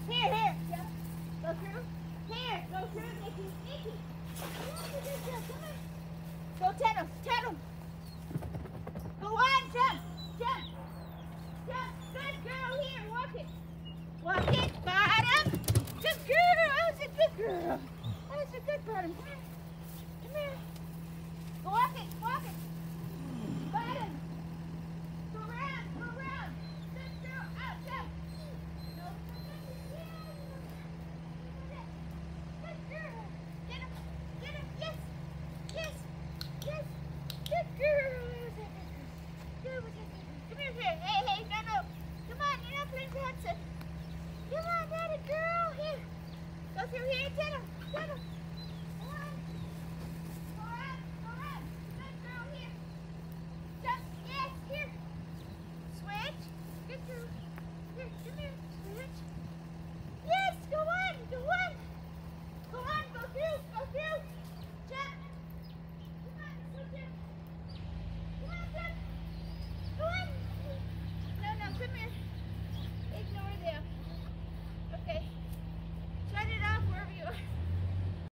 Here, here. Yep. Go through. Here, go through, Nikki. Nikki. Come on. Go Tatum. Tatum. Go on, jump. Jump. Jump. Good, good.